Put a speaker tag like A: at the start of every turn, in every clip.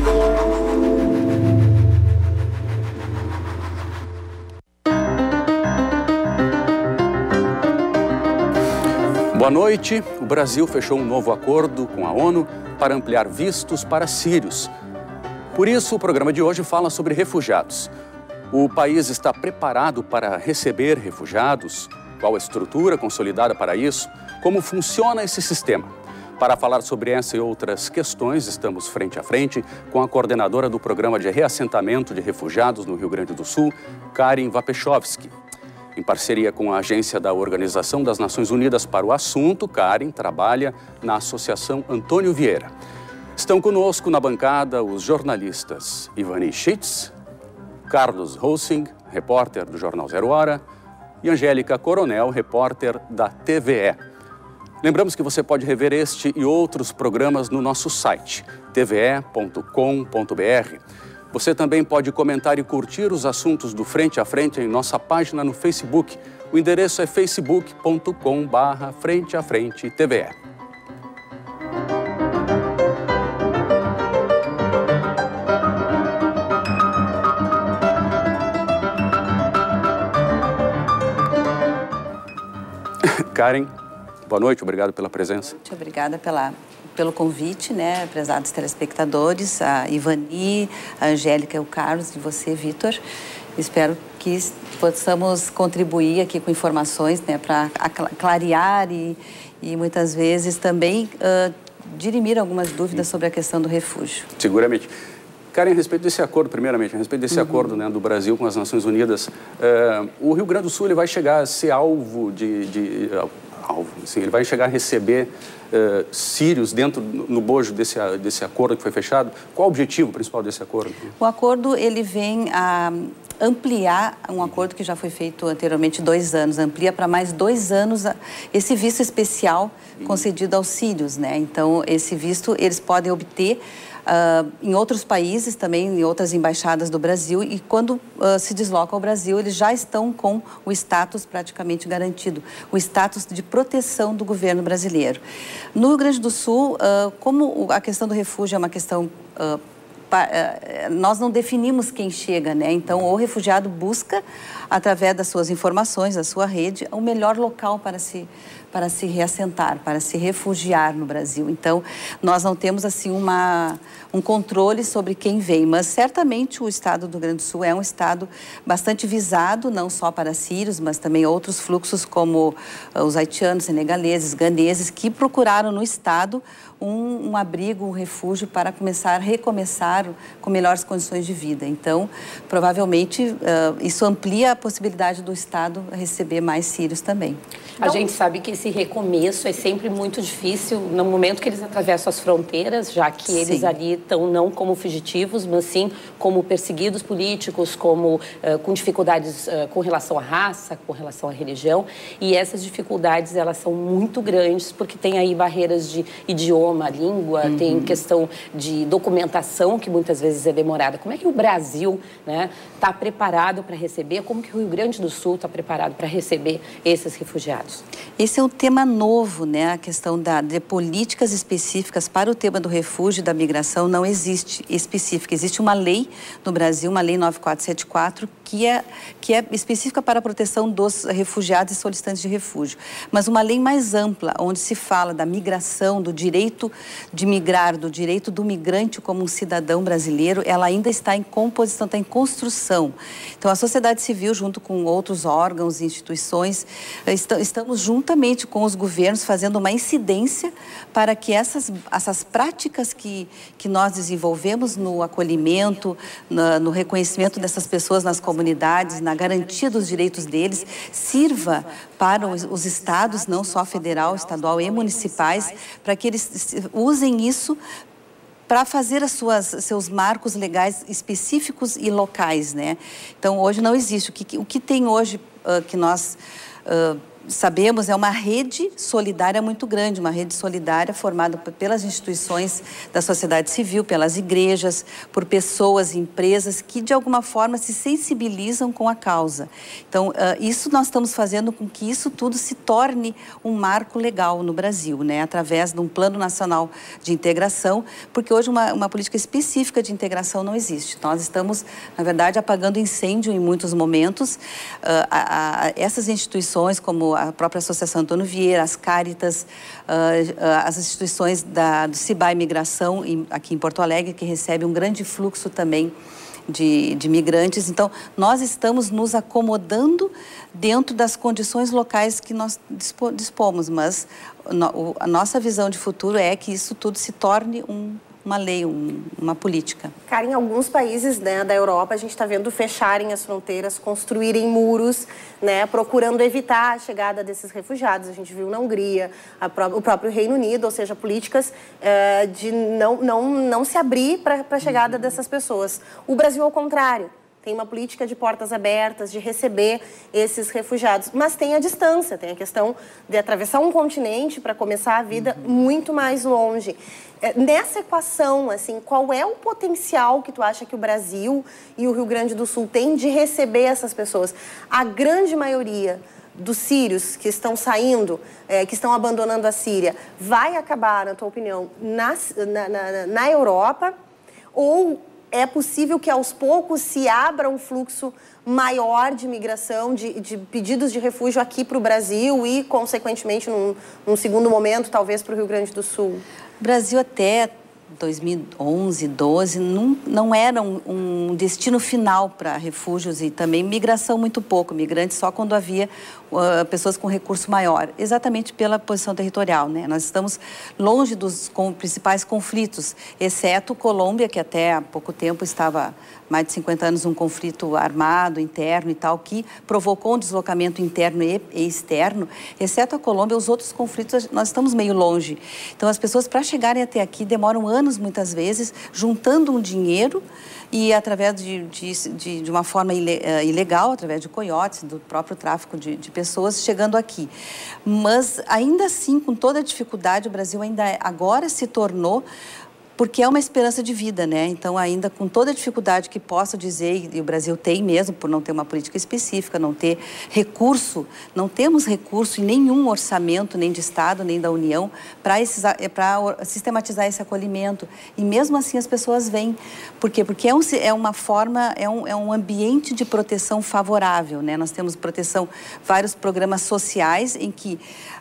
A: Boa noite. O Brasil fechou um novo acordo com a ONU para ampliar vistos para sírios. Por isso, o programa de hoje fala sobre refugiados. O país está preparado para receber refugiados? Qual a estrutura consolidada para isso? Como funciona esse sistema? Para falar sobre essa e outras questões, estamos frente a frente com a coordenadora do Programa de Reassentamento de Refugiados no Rio Grande do Sul, Karen Wapechowski. Em parceria com a Agência da Organização das Nações Unidas para o Assunto, Karen trabalha na Associação Antônio Vieira. Estão conosco na bancada os jornalistas Ivani Schitz, Carlos Rossing, repórter do Jornal Zero Hora, e Angélica Coronel, repórter da TVE. Lembramos que você pode rever este e outros programas no nosso site, tve.com.br. Você também pode comentar e curtir os assuntos do Frente a Frente em nossa página no Facebook. O endereço é facebook.com/FrenteAFrenteTVE. Karen, boa noite, obrigado pela presença.
B: Muito obrigada pelo convite, né, prezados telespectadores, a Ivani, a Angélica e o Carlos, e você, Vitor. Espero que possamos contribuir aqui com informações, né, para clarear e muitas vezes também dirimir algumas dúvidas sobre a questão do refúgio.
A: Seguramente. Karen, a respeito desse acordo, primeiramente, a respeito desse acordo, né, do Brasil com as Nações Unidas, o Rio Grande do Sul ele vai chegar a ser alvo ele vai chegar a receber sírios dentro, no bojo desse acordo que foi fechado? Qual o objetivo principal desse acordo?
B: O acordo, ele vem a ampliar um acordo que já foi feito anteriormente 2 anos, amplia para mais 2 anos esse visto especial concedido aos sírios, né? Então, esse visto eles podem obter em outros países também, em outras embaixadas do Brasil, e quando se deslocam ao Brasil, eles já estão com o status praticamente garantido, o status de proteção do governo brasileiro. No Rio Grande do Sul, como a questão do refúgio é uma questão nós não definimos quem chega, né? Então, o refugiado busca, através das suas informações, da sua rede, o melhor local para se reassentar, para se refugiar no Brasil. Então, nós não temos, assim, um controle sobre quem vem, mas certamente o estado do Rio Grande do Sul é um estado bastante visado, não só para sírios, mas também outros fluxos como os haitianos, senegaleses, ganeses, que procuraram no estado um abrigo, um refúgio para recomeçar com melhores condições de vida. Então, provavelmente, isso amplia a possibilidade do Estado receber mais sírios também.
C: A gente sabe que esse recomeço é sempre muito difícil no momento que eles atravessam as fronteiras, já que eles ali estão não como fugitivos, mas sim como perseguidos políticos, como com dificuldades com relação à raça, com relação à religião. E essas dificuldades, elas são muito grandes, porque tem aí barreiras de idioma, língua, tem questão de documentação, que muitas vezes é demorada. Como é que o Brasil, né, está preparado para receber? Como que o Rio Grande do Sul está preparado para receber esses refugiados?
B: Esse é um tema novo, né? A questão de políticas específicas para o tema do refúgio e da migração não existe específica. Existe uma lei no Brasil, uma lei 9474, que é específica para a proteção dos refugiados e solicitantes de refúgio. Mas uma lei mais ampla, onde se fala da migração, do direito de migrar, do direito do migrante como um cidadão brasileiro, ela ainda está em composição, está em construção. Então, a sociedade civil, junto com outros órgãos e instituições, estamos juntamente com os governos fazendo uma incidência para que essas práticas que nós desenvolvemos no acolhimento, no reconhecimento dessas pessoas nas comunidades, na garantia dos direitos deles, sirva para os estados, não só federal, estadual e municipais, para que eles usem isso para fazer seus marcos legais específicos e locais, né? Então, hoje não existe. O que tem hoje que nós sabemos, é uma rede solidária muito grande, uma rede solidária formada pelas instituições da sociedade civil, pelas igrejas, por pessoas e empresas que, de alguma forma, se sensibilizam com a causa. Então, isso nós estamos fazendo com que isso tudo se torne um marco legal no Brasil, né? Através de um plano nacional de integração, porque hoje uma política específica de integração não existe. Nós estamos, na verdade, apagando incêndio em muitos momentos. Essas instituições, como a própria Associação Antônio Vieira, as Cáritas, as instituições do CIBA Imigração, aqui em Porto Alegre, que recebe um grande fluxo também de migrantes. Então, nós estamos nos acomodando dentro das condições locais que nós dispomos, mas a nossa visão de futuro é que isso tudo se torne uma lei, uma política.
D: Cara, em alguns países, né, da Europa, a gente está vendo fecharem as fronteiras, construírem muros, né, procurando evitar a chegada desses refugiados. A gente viu na Hungria, o próprio Reino Unido, ou seja, políticas de não se abrir para a chegada dessas pessoas. O Brasil, ao contrário, tem uma política de portas abertas, de receber esses refugiados. Mas tem a distância, tem a questão de atravessar um continente para começar a vida muito mais longe. Nessa equação, assim, qual é o potencial que tu acha que o Brasil e o Rio Grande do Sul têm de receber essas pessoas? A grande maioria dos sírios que estão saindo, que estão abandonando a Síria, vai acabar, na tua opinião, na Europa? Ou é possível que aos poucos se abra um fluxo maior de migração, de pedidos de refúgio aqui para o Brasil e, consequentemente, num segundo momento, talvez para o Rio Grande do Sul?
B: O Brasil até 2011, 12, não era um destino final para refúgios e também migração muito pouco, migrantes só quando havia pessoas com recurso maior, exatamente pela posição territorial, né? Nós estamos longe dos principais conflitos, exceto Colômbia, que até há pouco tempo estava mais de 50 anos um conflito armado, interno e tal, que provocou um deslocamento interno e externo. Exceto a Colômbia, os outros conflitos nós estamos meio longe. Então, as pessoas, para chegarem até aqui, demoram anos, muitas vezes, juntando um dinheiro e através de uma forma ilegal, através de coiotes, do próprio tráfico de pessoas, chegando aqui. Mas, ainda assim, com toda a dificuldade, o Brasil ainda agora se tornou, porque é uma esperança de vida, né? Então, ainda com toda a dificuldade que posso dizer, e o Brasil tem mesmo, por não ter uma política específica, não ter recurso, não temos recurso em nenhum orçamento, nem de Estado, nem da União, para sistematizar esse acolhimento. E mesmo assim as pessoas vêm. Por quê? Porque é uma forma, é um ambiente de proteção favorável, né? Nós temos proteção, vários programas sociais em que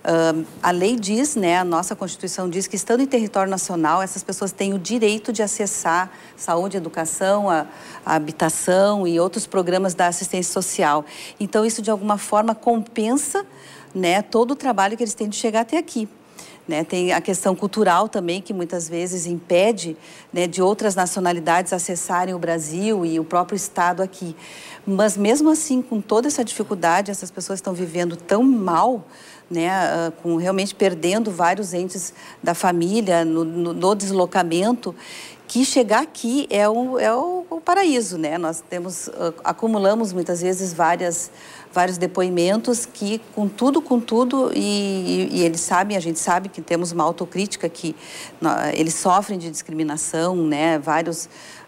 B: a lei diz, né, a nossa Constituição diz que, estando em território nacional, essas pessoas têm o direito de acessar saúde, educação, a habitação e outros programas da assistência social. Então, isso, de alguma forma, compensa, né, todo o trabalho que eles têm de chegar até aqui. Né? Tem a questão cultural também, que muitas vezes impede, né, de outras nacionalidades acessarem o Brasil e o próprio Estado aqui. Mas, mesmo assim, com toda essa dificuldade, essas pessoas estão vivendo tão mal, né, realmente perdendo vários entes da família no deslocamento, que chegar aqui é o paraíso, né? Nós acumulamos muitas vezes vários depoimentos que, com tudo, e eles sabem, a gente sabe que temos uma autocrítica, que eles sofrem de discriminação, né? Várias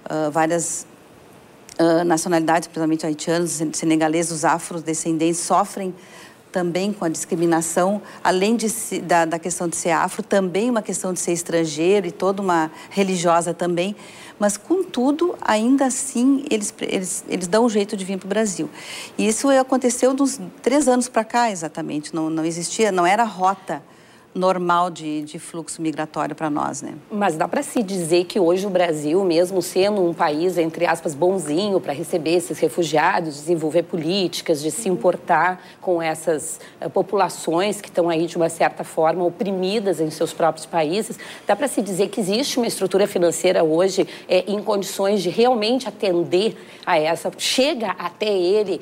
B: nacionalidades, principalmente haitianos, senegaleses, os afrodescendentes, sofrem também com a discriminação, além da questão de ser afro, também uma questão de ser estrangeiro e toda uma religiosa também. Mas, contudo, ainda assim, eles dão um jeito de vir para o Brasil. E isso aconteceu uns 3 anos para cá, exatamente. Não existia, não era rota normal de fluxo migratório para nós, né?
C: Mas dá para se dizer que hoje o Brasil, mesmo sendo um país, entre aspas, bonzinho para receber esses refugiados, desenvolver políticas de se importar com essas populações que estão aí, de uma certa forma, oprimidas em seus próprios países, dá para se dizer que existe uma estrutura financeira hoje em condições de realmente atender a chega até ele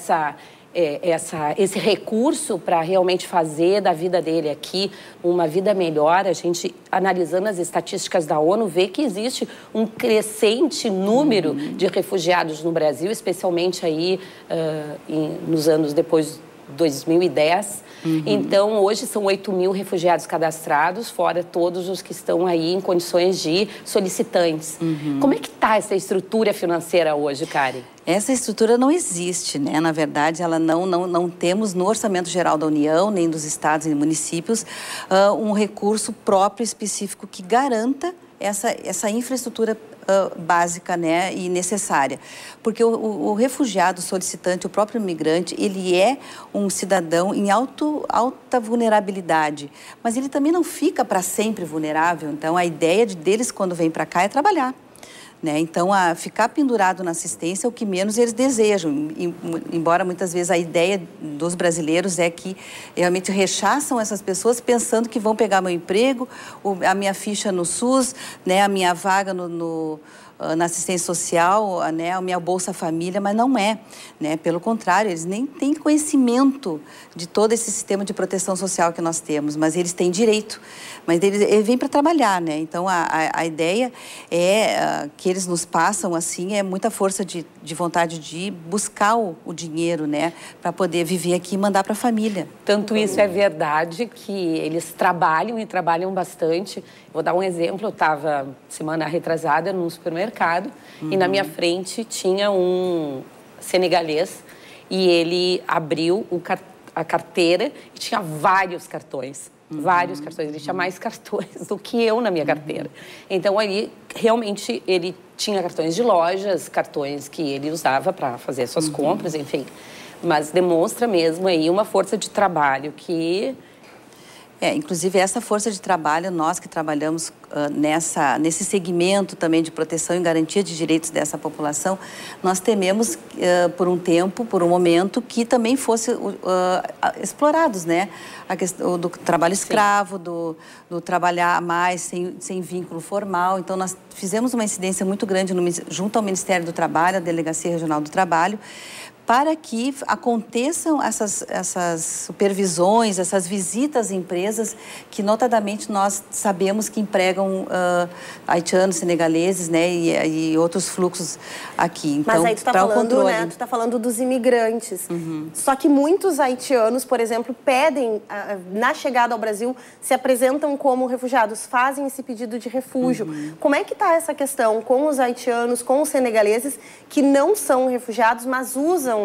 C: esse recurso para realmente fazer da vida dele aqui uma vida melhor. A gente, analisando as estatísticas da ONU, vê que existe um crescente número de refugiados no Brasil, especialmente aí nos anos depois 2010. Então, hoje são 8.000 refugiados cadastrados, fora todos os que estão aí em condições de solicitantes. Como é que está essa estrutura financeira hoje, Karen?
B: Essa estrutura não existe, né? Na verdade, ela não temos no Orçamento Geral da União, nem dos estados e municípios, um recurso próprio específico que garanta essa infraestrutura básica, né, e necessária. Porque o refugiado, solicitante, o próprio migrante, ele é um cidadão em alta vulnerabilidade, mas ele também não fica para sempre vulnerável. Então, a ideia deles, quando vem para cá, é trabalhar. Né? Então, ficar pendurado na assistência é o que menos eles desejam, embora muitas vezes a ideia dos brasileiros é que realmente rechaçam essas pessoas pensando que vão pegar meu emprego, a minha ficha no SUS, né? A minha vaga na assistência social, né, a minha Bolsa Família, mas não é, né? Pelo contrário, eles nem têm conhecimento de todo esse sistema de proteção social que nós temos, mas eles têm direito, mas eles vêm para trabalhar, né? Então, a ideia é que eles nos passam, assim, é muita força de vontade de buscar o dinheiro, né, para poder viver aqui e mandar para a família.
C: Tanto isso é verdade que eles trabalham e trabalham bastante. Vou dar um exemplo, eu estava semana retrasada num supermercado e na minha frente tinha um senegalês e ele abriu a carteira e tinha vários cartões. Vários cartões, ele tinha mais cartões do que eu na minha carteira. Então, ali, realmente, ele tinha cartões de lojas, cartões que ele usava para fazer suas compras, enfim. Mas demonstra mesmo aí uma força de trabalho que...
B: inclusive, essa força de trabalho, nós que trabalhamos nesse segmento também de proteção e garantia de direitos dessa população, nós tememos por um tempo, por um momento, que também fosse explorados, né? A questão do trabalho escravo, do trabalhar mais sem vínculo formal. Então, nós fizemos uma incidência muito grande junto ao Ministério do Trabalho, a Delegacia Regional do Trabalho, para que aconteçam essas supervisões, essas visitas a empresas que, notadamente, nós sabemos que empregam haitianos, senegaleses, né, e outros fluxos aqui. Então,
D: mas aí tu está falando, né, tu tá falando dos imigrantes. Só que muitos haitianos, por exemplo, pedem, na chegada ao Brasil, se apresentam como refugiados, fazem esse pedido de refúgio. Como é que está essa questão com os haitianos, com os senegaleses, que não são refugiados, mas usam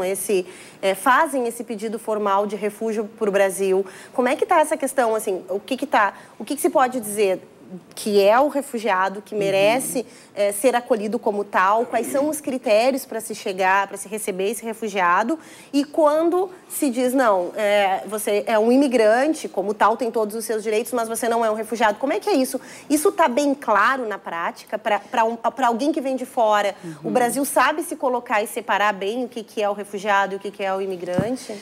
D: fazem esse pedido formal de refúgio para o Brasil? Como é que está essa questão, assim, o que se pode dizer que é o refugiado, que merece ser acolhido como tal? Quais são os critérios para se chegar, para se receber esse refugiado? E quando se diz, não, você é um imigrante, como tal, tem todos os seus direitos, mas você não é um refugiado. Como é que é isso? Isso está bem claro na prática? Para alguém que vem de fora, o Brasil sabe se colocar e separar bem o que é o refugiado e o que é o imigrante?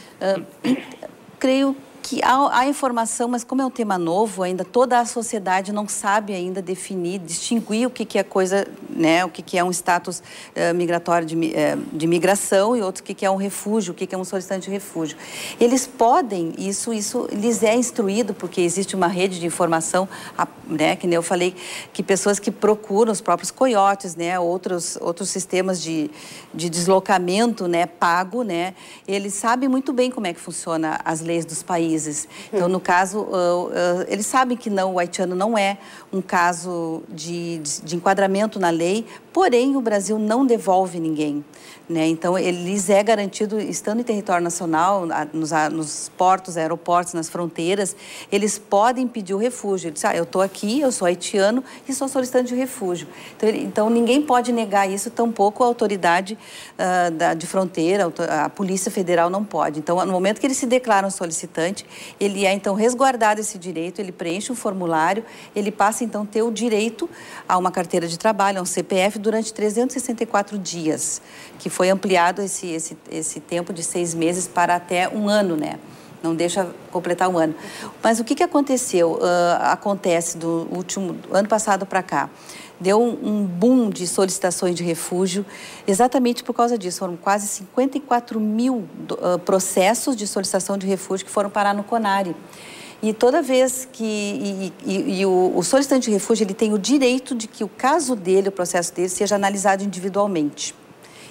B: Creio que há informação, mas como é um tema novo, ainda toda a sociedade não sabe ainda definir, distinguir o que é coisa, né, o que é um status migratório de migração e outro o que é um refúgio, o que é um solicitante de refúgio. Eles podem, isso lhes é instruído, porque existe uma rede de informação, né, que nem eu falei, que pessoas que procuram os próprios coiotes, né, outros sistemas de deslocamento, né, pago, né, eles sabem muito bem como é que funciona as leis dos países. Então, no caso, eles sabem que o haitiano não é um caso de enquadramento na lei, porém, o Brasil não devolve ninguém, né? Então, eles é garantido, estando em território nacional, nos portos, aeroportos, nas fronteiras, eles podem pedir o refúgio. Eles dizem, eu estou aqui, eu sou haitiano e sou solicitante de refúgio. Então, ninguém pode negar isso, tampouco a autoridade de fronteira, a Polícia Federal não pode. Então, no momento que eles se declaram solicitante, ele é, então, resguardado esse direito, ele preenche um formulário, ele passa, então, a ter o direito a uma carteira de trabalho, a um CPF, durante 364 dias, que foi ampliado esse tempo de 6 meses para até 1 ano, né? Não deixa completar 1 ano. Mas o que aconteceu? Acontece do ano passado para cá. Deu um boom de solicitações de refúgio, exatamente por causa disso. Foram quase 54 mil processos de solicitação de refúgio que foram parar no CONARE. E toda vez que... o solicitante de refúgio, ele tem o direito de que o caso dele, o processo dele, seja analisado individualmente.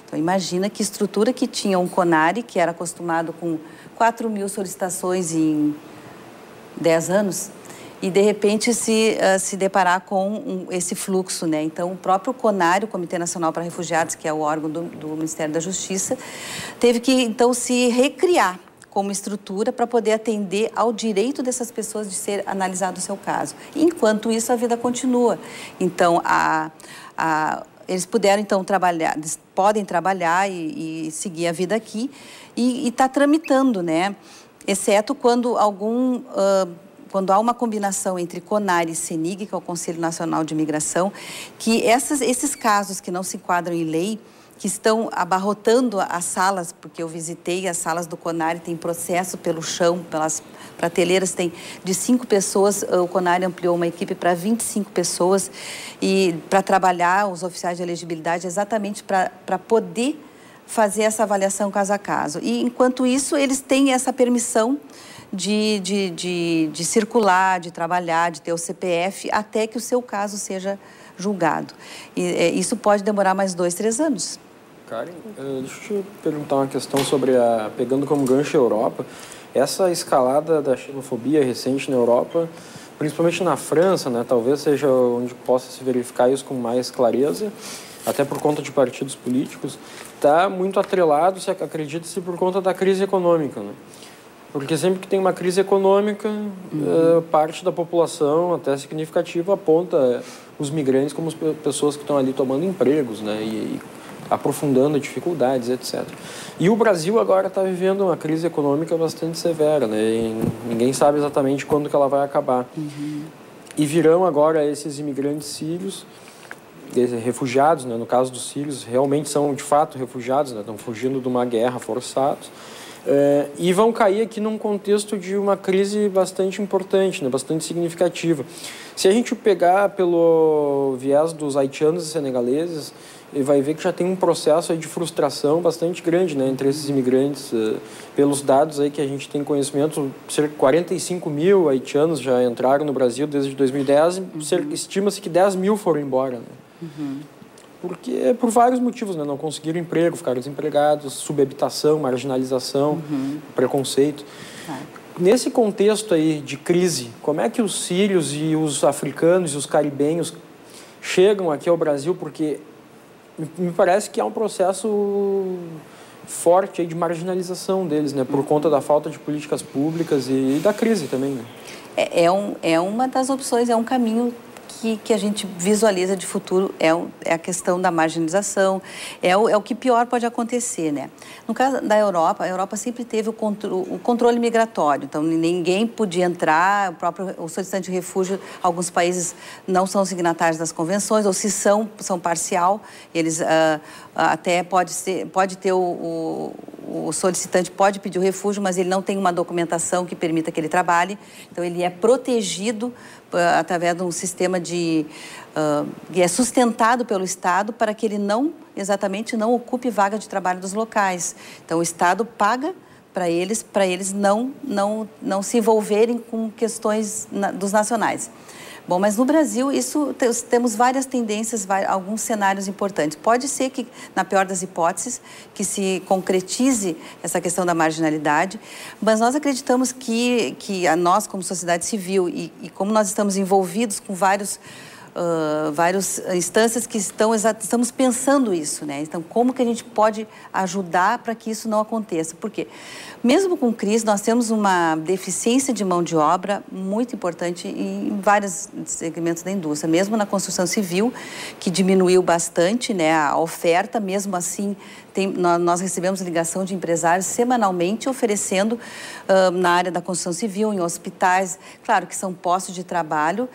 B: Então, imagina que estrutura que tinha um CONARE, que era acostumado com 4.000 solicitações em 10 anos, e, de repente, se deparar com esse fluxo, né? Então, o próprio CONARE, o Comitê Nacional para Refugiados, que é o órgão do Ministério da Justiça, teve que, então, se recriar como estrutura para poder atender ao direito dessas pessoas de ser analisado o seu caso. Enquanto isso, a vida continua. Então, eles puderam, então, trabalhar, eles podem trabalhar e seguir a vida aqui e está tramitando, né? Exceto quando quando há uma combinação entre CONARE e CENIG, que é o Conselho Nacional de Imigração, que esses casos que não se enquadram em lei, que estão abarrotando as salas, porque eu visitei as salas do CONARE, tem processo pelo chão, pelas prateleiras, tem de 5 pessoas, o CONARE ampliou uma equipe para 25 pessoas, e para trabalhar os oficiais de elegibilidade exatamente para poder fazer essa avaliação caso a caso. E, enquanto isso, eles têm essa permissão de circular, de trabalhar, de ter o CPF, até que o seu caso seja julgado. E isso pode demorar mais 2, 3 anos.
E: Karen, deixa eu te perguntar uma questão sobre pegando como gancho a Europa, essa escalada da xenofobia recente na Europa, principalmente na França, né, talvez seja onde possa se verificar isso com mais clareza, até por conta de partidos políticos, está muito atrelado, acredita-se, por conta da crise econômica, né? Porque sempre que tem uma crise econômica, parte da população, até significativa, aponta os migrantes como pessoas que estão ali tomando empregos, né? E aprofundando dificuldades, etc. E o Brasil agora está vivendo uma crise econômica bastante severa, né? E ninguém sabe exatamente quando que ela vai acabar. E virão agora esses imigrantes sírios, refugiados, né? No caso dos sírios, realmente são de fato refugiados, né? Estão fugindo de uma guerra forçados. E vão cair aqui num contexto de uma crise bastante importante, né, bastante significativa. Se a gente pegar pelo viés dos haitianos e senegaleses, vai ver que já tem um processo aí de frustração bastante grande, né, entre esses imigrantes. Pelos dados aí que a gente tem conhecimento, cerca de 45.000 haitianos já entraram no Brasil desde 2010, estima-se que 10.000 foram embora, né? Porque por vários motivos, né? Não conseguiram emprego, ficaram desempregados, subhabitação, marginalização, preconceito. Nesse contexto aí de crise, como é que os sírios e os africanos e os caribenhos chegam aqui ao Brasil? Porque me parece que há um processo forte aí de marginalização deles, né? Por conta da falta de políticas públicas e da crise também, né?
B: É uma das opções, é um caminho que a gente visualiza de futuro, é a questão da marginalização, é o que pior pode acontecer, né? No caso da Europa, a Europa sempre teve o controle migratório, então ninguém podia entrar, o solicitante de refúgio, alguns países não são signatários das convenções, ou se são parcial, eles até pode ter o solicitante pode pedir o refúgio, mas ele não tem uma documentação que permita que ele trabalhe, então ele é protegido através de um sistema que é sustentado pelo Estado para que ele não ocupe vaga de trabalho dos locais. Então, o Estado paga para eles não se envolverem com questões dos nacionais. Bom, mas no Brasil, temos várias tendências, alguns cenários importantes. Pode ser que, na pior das hipóteses, que se concretize essa questão da marginalidade, mas nós acreditamos que nós, como sociedade civil, e como nós estamos envolvidos com várias instâncias que estamos pensando isso, né? Então, como que a gente pode ajudar para que isso não aconteça? Porque, mesmo com crise, nós temos uma deficiência de mão de obra muito importante em vários segmentos da indústria, mesmo na construção civil, que diminuiu bastante, né, a oferta, mesmo assim, nós recebemos ligação de empresários semanalmente oferecendo na área da construção civil, em hospitais, claro que são postos de trabalho,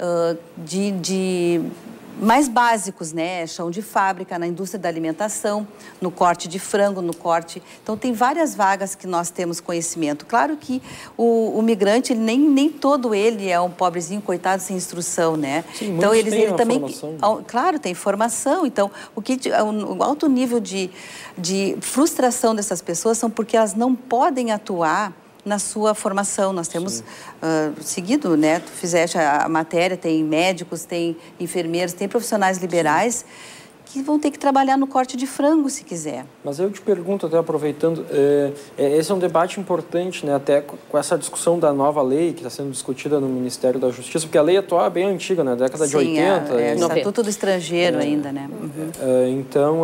B: mais básicos, né? Chão de fábrica, na indústria da alimentação, no corte de frango, no corte... Então, tem várias vagas que nós temos conhecimento. Claro que o migrante, nem todo ele é um pobrezinho, coitado, sem instrução, né?
E: Sim,
B: então, ele também...
E: Formação.
B: Claro, tem formação. Então, o alto nível de frustração dessas pessoas são porque elas não podem atuar na sua formação. Nós temos seguido, né? Tu fizeste a matéria, tem médicos, tem enfermeiros, tem profissionais liberais que vão ter que trabalhar no corte de frango, se quiser.
E: Mas eu te pergunto, até aproveitando, esse é um debate importante, né? Até com essa discussão da nova lei que está sendo discutida no Ministério da Justiça, porque a lei atual é bem antiga, né? Década de 80.
B: É o Estatuto do Estrangeiro ainda, né?
E: Então,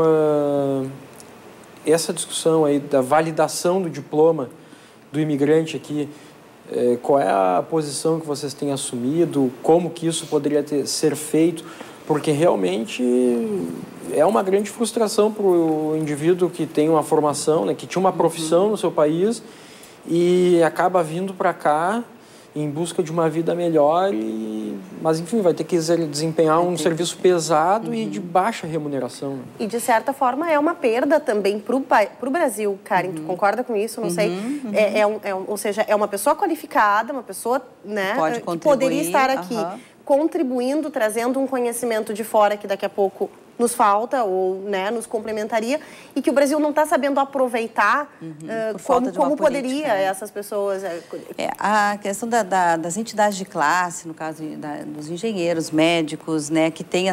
E: essa discussão aí da validação do diploma do imigrante aqui, qual é a posição que vocês têm assumido, como que isso poderia ser feito, porque realmente é uma grande frustração para o indivíduo que tem uma formação, né, que tinha uma profissão no seu país e acaba vindo para cá em busca de uma vida melhor, mas enfim, vai ter que desempenhar um serviço pesado e de baixa remuneração.
D: E de certa forma é uma perda também para o Brasil, Karen, tu concorda com isso? Não sei. Ou seja, é uma pessoa qualificada, uma pessoa, né, que poderia estar aqui contribuindo, trazendo um conhecimento de fora que daqui a pouco nos falta ou, né, nos complementaria, e que o Brasil não está sabendo aproveitar como poderia essas pessoas.
B: A questão das entidades de classe, no caso dos engenheiros, médicos, né, que tem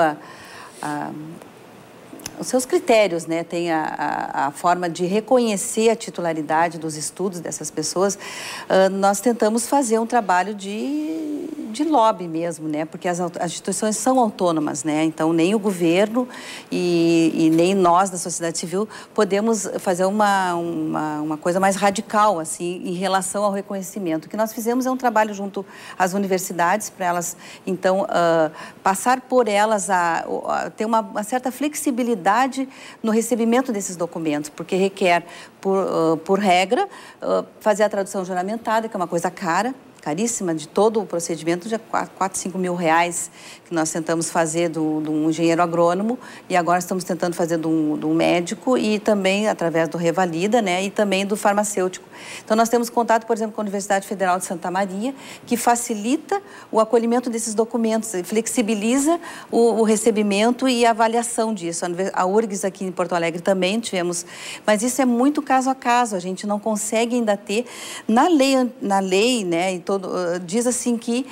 B: os seus critérios, né? Tem a forma de reconhecer a titularidade dos estudos dessas pessoas. Nós tentamos fazer um trabalho de lobby mesmo, né? Porque as instituições são autônomas, né? Então, nem o governo e nem nós da sociedade civil podemos fazer uma coisa mais radical, assim, em relação ao reconhecimento. O que nós fizemos é um trabalho junto às universidades, para elas, então, passar por elas a ter uma certa flexibilidade no recebimento desses documentos, porque requer, por regra, fazer a tradução juramentada, que é uma coisa caríssima, de todo o procedimento, de 4, 5 mil reais, que nós tentamos fazer de um engenheiro agrônomo, e agora estamos tentando fazer de um médico, e também através do Revalida, né, e também do farmacêutico. Então, nós temos contato, por exemplo, com a Universidade Federal de Santa Maria, que facilita o acolhimento desses documentos, flexibiliza o recebimento e a avaliação disso. A URGS aqui em Porto Alegre também tivemos, mas isso é muito caso a caso, a gente não consegue ainda ter. Na lei, né, diz assim que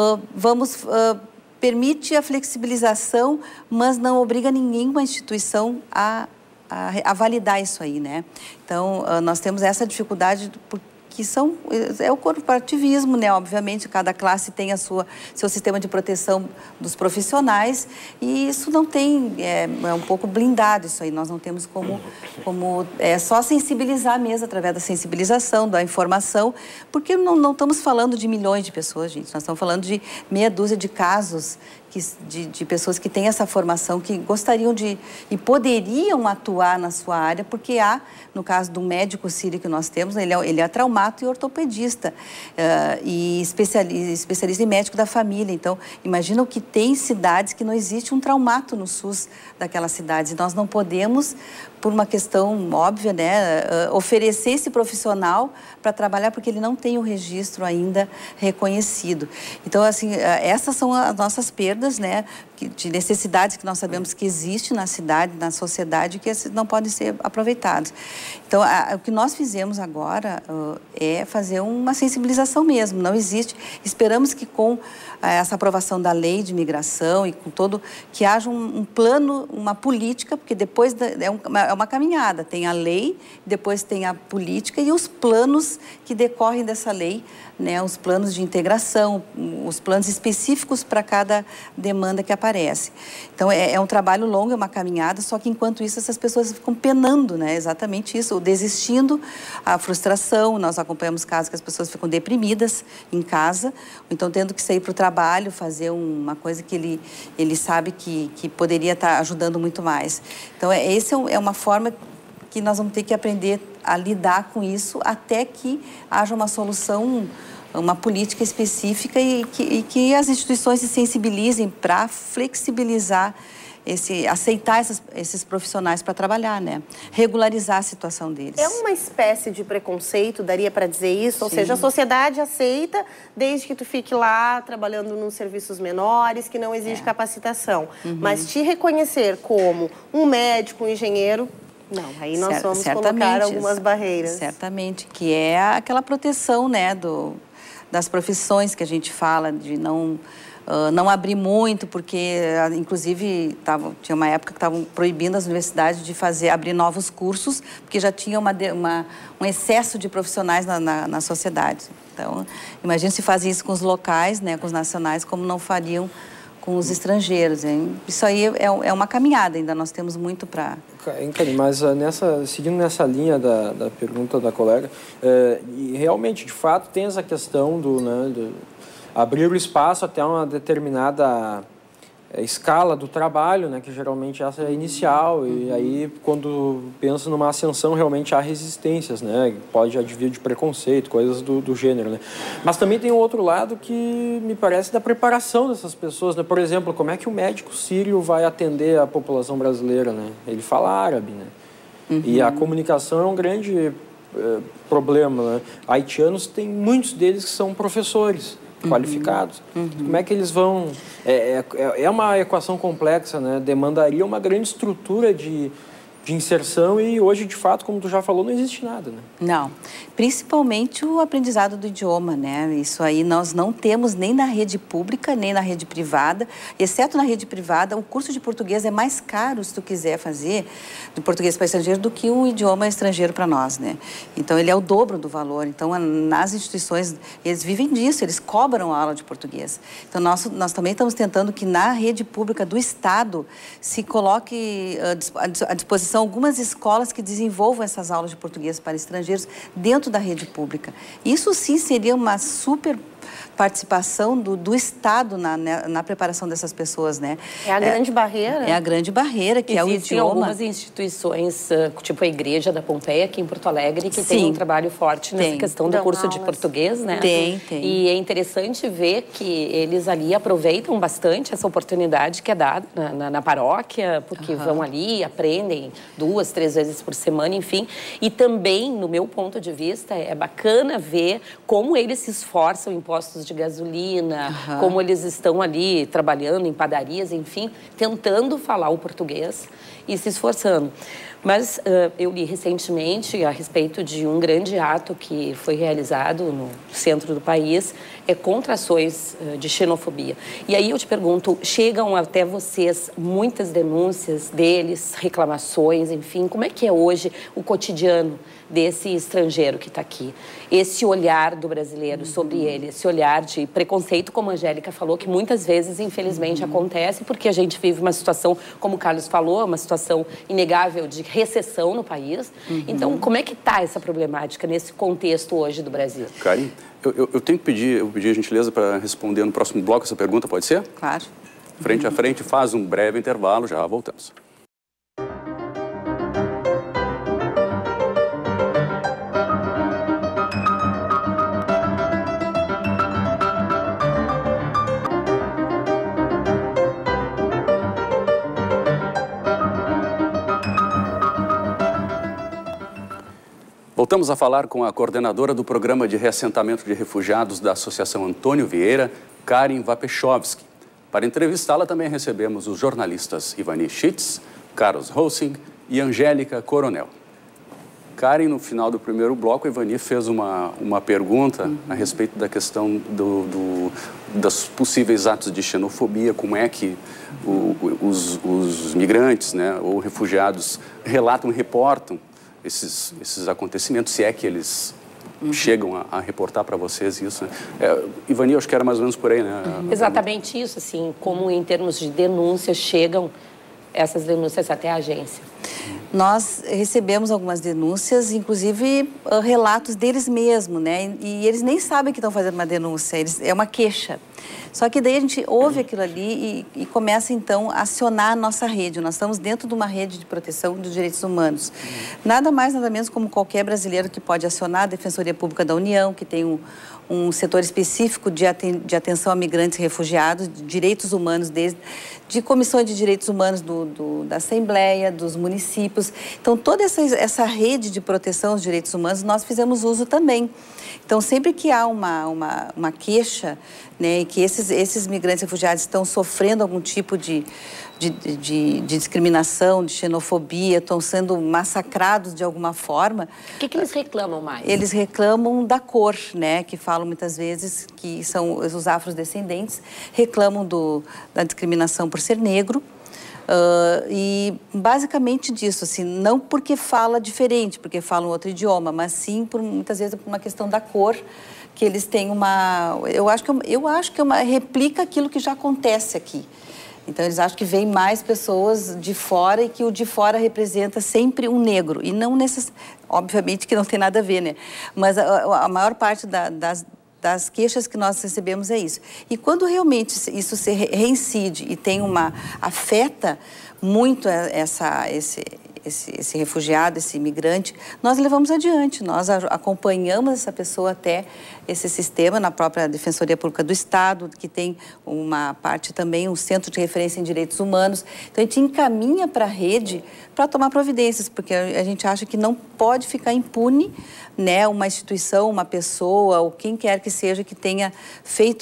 B: permite a flexibilização, mas não obriga nenhuma instituição a validar isso aí, né? Então, nós temos essa dificuldade que é o corporativismo, né? Obviamente, cada classe tem seu sistema de proteção dos profissionais, e isso não tem, é um pouco blindado isso aí. Nós não temos como só sensibilizar mesmo, através da sensibilização, da informação, porque não estamos falando de milhões de pessoas, gente. Nós estamos falando de meia dúzia de casos de pessoas que têm essa formação, que gostariam e poderiam atuar na sua área, porque no caso do médico sírio que nós temos, ele é traumato e ortopedista, e especialista em médico da família. Então, imagina que tem cidades que não existe um traumato no SUS daquelas cidades, e nós não podemos, por uma questão óbvia, né, oferecer esse profissional para trabalhar, porque ele não tem o registro ainda reconhecido. Então, assim, essas são as nossas perdas, né, de necessidades que nós sabemos que existe na cidade, na sociedade, que não podem ser aproveitados. Então, o que nós fizemos agora é fazer uma sensibilização mesmo. Não existe. Esperamos que com essa aprovação da lei de imigração e com que haja um plano, uma política, porque depois é uma caminhada. Tem a lei, depois tem a política e os planos que decorrem dessa lei, né, os planos de integração, os planos específicos para cada demanda que aparece. Então, é um trabalho longo, é uma caminhada, só que enquanto isso essas pessoas ficam penando, né, exatamente isso, desistindo, a frustração. Nós acompanhamos casos que as pessoas ficam deprimidas em casa, ou então tendo que sair para o trabalho, fazer uma coisa que ele sabe que poderia estar ajudando muito mais. Então, essa é uma forma que nós vamos ter que aprender a lidar com isso até que haja uma solução, uma política específica e que as instituições se sensibilizem para flexibilizar, aceitar esses profissionais para trabalhar, né? Regularizar a situação deles.
D: É uma espécie de preconceito, daria para dizer isso? Sim. Ou seja, a sociedade aceita desde que tu fique lá trabalhando nos serviços menores, que não exige capacitação. Mas te reconhecer como um médico, um engenheiro, não, aí nós vamos colocar algumas barreiras.
B: Certamente, que é aquela proteção, né, das profissões que a gente fala, de não não abrir muito, porque, inclusive, tinha uma época que estavam proibindo as universidades de abrir novos cursos, porque já tinha um excesso de profissionais na sociedade. Então, imagina se fazem isso com os locais, né, com os nacionais, como não fariam com os estrangeiros, hein? Isso aí é uma caminhada, ainda nós temos muito para...
E: Mas seguindo nessa linha da pergunta da colega, e realmente, de fato, tem essa questão de abrir o espaço até uma determinada escala do trabalho, né, que geralmente essa é inicial, e aí quando pensa numa ascensão realmente há resistências, né, pode advir de preconceito, coisas do gênero, né. Mas também tem um outro lado que me parece da preparação dessas pessoas, né, por exemplo, como é que o médico sírio vai atender a população brasileira, né, ele fala árabe, né, e a comunicação é um grande problema, né, haitianos tem muitos deles que são professores, qualificados. Como é que eles vão... É uma equação complexa, né? Demandaria uma grande estrutura de inserção e hoje, de fato, como tu já falou, não existe nada, né?
B: Não. Principalmente o aprendizado do idioma, né? Isso aí nós não temos nem na rede pública, nem na rede privada. Exceto na rede privada, o curso de português é mais caro, se tu quiser fazer, do português para estrangeiro, do que o idioma estrangeiro para nós, né? Então, ele é o dobro do valor. Então, nas instituições, eles vivem disso, eles cobram a aula de português. Então, nós também estamos tentando que na rede pública do Estado se coloque à disposição algumas escolas que desenvolvam essas aulas de português para estrangeiros dentro da rede pública. Isso sim seria uma super participação do Estado na preparação dessas pessoas, né?
D: É a grande barreira?
B: É a grande barreira, que é o idioma.
C: Existem algumas instituições, tipo a Igreja da Pompeia, aqui em Porto Alegre, que tem um trabalho forte nessa questão do curso de português, né?
B: Tem.
C: E é interessante ver que eles ali aproveitam bastante essa oportunidade que é dada na paróquia, porque vão ali, aprendem 2, 3 vezes por semana, enfim. E também, no meu ponto de vista, é bacana ver como eles se esforçam em postos de gasolina, como eles estão ali trabalhando em padarias, enfim, tentando falar o português e se esforçando. Mas eu li recentemente a respeito de um grande ato que foi realizado no centro do país, contra ações de xenofobia. E aí eu te pergunto, chegam até vocês muitas denúncias deles, reclamações, enfim, como é que é hoje o cotidiano desse estrangeiro que está aqui? Esse olhar do brasileiro sobre ele, esse olhar de preconceito, como a Angélica falou, que muitas vezes, infelizmente, acontece porque a gente vive uma situação, como o Carlos falou, uma situação inegável de recessão no país. Então, como é que está essa problemática nesse contexto hoje do Brasil?
A: Karen, eu tenho que pedir a gentileza para responder no próximo bloco essa pergunta, pode ser?
B: Claro.
A: Frente a frente, faz um breve intervalo, já voltamos. Voltamos a falar com a coordenadora do Programa de Reassentamento de Refugiados da Associação Antônio Vieira, Karen Wapechowski. Para entrevistá-la também recebemos os jornalistas Ivani Schitz, Carlos Hosing e Angélica Coronel. Karen, no final do primeiro bloco, Ivani fez uma pergunta a respeito da questão dos possíveis atos de xenofobia, como é que os migrantes, né, ou refugiados relatam e reportam esses acontecimentos, se é que eles chegam a reportar para vocês isso, né? Ivani, acho que era mais ou menos por aí, né?
C: Exatamente isso, assim, como em termos de denúncias chegam essas denúncias até a agência.
B: Nós recebemos algumas denúncias, inclusive relatos deles mesmos, né? E eles nem sabem que estão fazendo uma denúncia, é uma queixa. Só que daí a gente ouve aquilo ali e começa, então, a acionar a nossa rede. Nós estamos dentro de uma rede de proteção dos direitos humanos. Nada mais, nada menos como qualquer brasileiro que pode acionar a Defensoria Pública da União, que tem um setor específico de atenção a migrantes e refugiados, de direitos humanos, de comissões de direitos humanos da Assembleia, dos municípios. Então, toda essa rede de proteção aos direitos humanos, nós fizemos uso também. Então, sempre que há uma queixa, né, e que esses migrantes e refugiados estão sofrendo algum tipo de de discriminação, de xenofobia, estão sendo massacrados de alguma forma.
C: O que eles reclamam mais?
B: Eles reclamam da cor, né? Que falam muitas vezes que são os afrodescendentes, reclamam da discriminação por ser negro. E basicamente disso, assim, não porque fala diferente, porque fala um outro idioma, mas sim, muitas vezes, por uma questão da cor, que eles têm uma... Eu acho que é uma replica aquilo que já acontece aqui. Então, eles acham que vem mais pessoas de fora e que o de fora representa sempre um negro. E não obviamente que não tem nada a ver, né? Mas a maior parte das queixas que nós recebemos é isso. E quando realmente isso se reincide e afeta muito esse refugiado, esse imigrante, nós levamos adiante, nós acompanhamos essa pessoa até esse sistema, na própria Defensoria Pública do Estado, que tem uma parte também, um centro de referência em direitos humanos. Então, a gente encaminha para a rede para tomar providências, porque a gente acha que não pode ficar impune, né, uma instituição, uma pessoa, ou quem quer que seja que tenha feito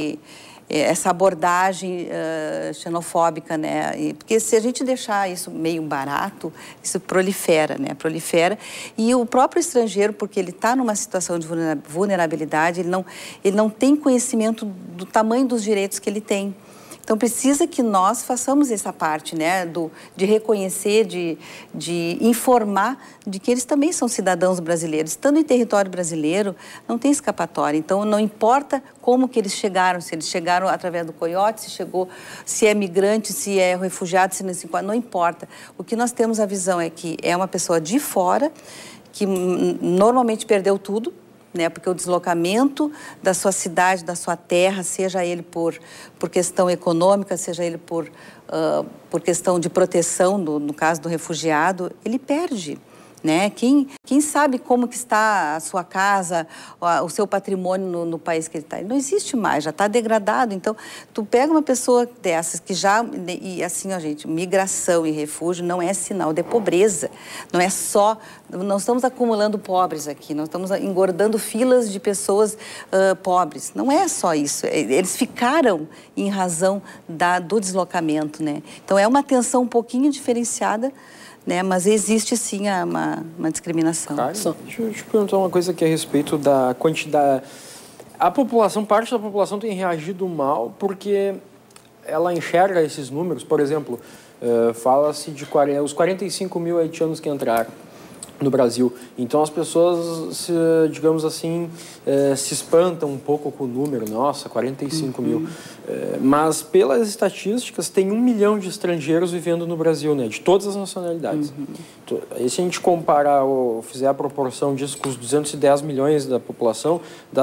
B: essa abordagem xenofóbica, né? Porque se a gente deixar isso meio barato, isso prolifera, né? Prolifera. E o próprio estrangeiro, porque ele está numa situação de vulnerabilidade, ele não tem conhecimento do tamanho dos direitos que ele tem. Então, precisa que nós façamos essa parte, né, de reconhecer, de informar de que eles também são cidadãos brasileiros. Estando em território brasileiro, não tem escapatória. Então, não importa como que eles chegaram, se eles chegaram através do coiote, se é migrante, se é refugiado, não importa. O que nós temos a visão é que é uma pessoa de fora, que normalmente perdeu tudo, né? Porque o deslocamento da sua cidade, da sua terra, seja ele por questão econômica, seja ele por questão de proteção, no caso do refugiado, ele perde, né? Quem sabe como que está a sua casa, o seu patrimônio no país que ele está? Ele não existe mais, já está degradado. Então, tu pega uma pessoa dessas que já... E assim, ó, gente, migração e refúgio não é sinal de pobreza. Não é só... Não estamos acumulando pobres aqui, nós estamos engordando filas de pessoas pobres. Não é só isso. Eles ficaram em razão do deslocamento, né? Então, é uma atenção um pouquinho diferenciada, né? Mas existe sim uma discriminação.
E: Cara, deixa eu te perguntar uma coisa aqui a respeito da quantidade. Parte da população tem reagido mal porque ela enxerga esses números. Por exemplo, fala-se de os 45 mil haitianos que entraram no Brasil. Então, as pessoas, digamos assim, se espantam um pouco com o número. Nossa, 45 mil. Mas, pelas estatísticas, tem 1 milhão de estrangeiros vivendo no Brasil, né? De todas as nacionalidades. Então, e se a gente comparar ou fizer a proporção disso com os 210 milhões da população, dá